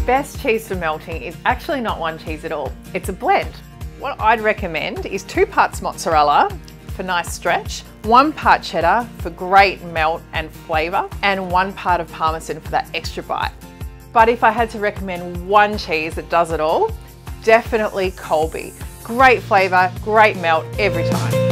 best cheese for melting is actually not one cheese at all. It's a blend. What I'd recommend is 2 parts mozzarella for nice stretch, 1 part cheddar for great melt and flavour, and 1 part of Parmesan for that extra bite. But if I had to recommend one cheese that does it all, definitely Colby. Great flavour, great melt every time.